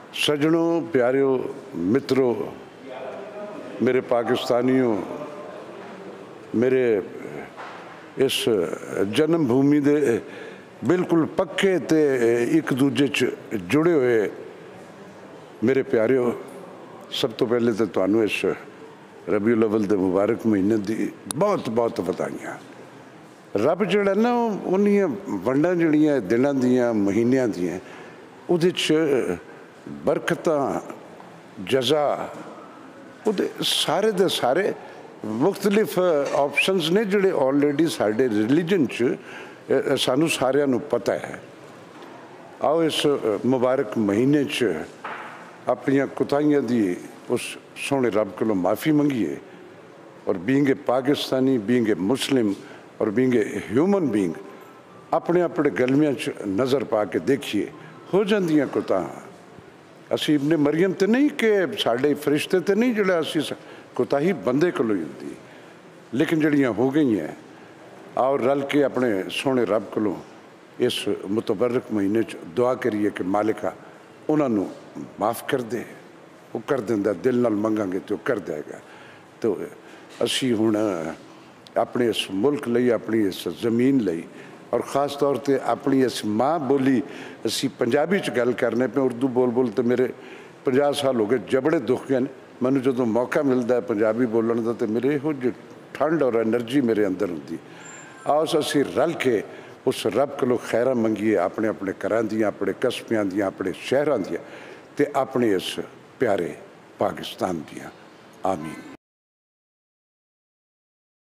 सजनों, प्यारियों, मित्रों, मेरे पाकिस्तानियों, मेरे इस जन्मभूमि दे बिल्कुल पक्के ते एक दूजे च जुड़े हुए मेरे प्यारियों, सब तो पहले तो तुहानू इस रबीउल अव्वल दे मुबारक महीने दी बहुत बहुत बधाइयां। रब जिहड़ा ना उन्नियां वंडां जिहड़ियां दिनां दियां महीनियां दियां उहदे च बरकतां जज़ा उहदे सारे दे सारे मुख्तलिफ ऑप्शनस ने जिहड़े ऑलरेडी साडे रिलीजन च सानू सारियां नू पता है। आओ इस मुबारक महीने च अपनियां कुताहियां दी उस सोहने रब कोलों माफ़ी मंगिए और being a Pakistani, being a Muslim और बीइंग ए ह्यूमन बीइंग अपने अपने गलमियां च नज़र पा के देखिए हो जांदियां कुताहां। असी इब्ने मरियम तो नहीं कि साढ़े फरिश्ते तो नहीं जिहड़ा असी कोताही बंदे कोलों ही हुंदी, लेकिन जड़ियाँ हो गई हैं। आओ रल के अपने सोहने रब कोलों इस मुतबरक महीने च दुआ करिए कि मालिका उन्होंने माफ़ कर दे। वो कर देंदा, दिल नाल मंगांगे तो कर देगा। तो असी हुण अपने इस मुल्क लई, अपनी इस ज़मीन लई और ख़ास तौर पर अपनी इस माँ बोली असी पंजाबी च गल करने पे, उर्दू बोल बोल तो मेरे 50 साल हो गए, जबड़े दुख गए। मैनू जो मौका मिलता है पंजाबी बोलने का तो मेरे इहो जी ठंड और एनर्जी मेरे अंदर होंदी। आओ असी रल के उस रब कोलों खैरा मंगिए अपने अपने घरां दियां, अपने कस्बियां दियां, अपने शहरां दियां ते अपने इस प्यारे पाकिस्तान दियां। आमीन।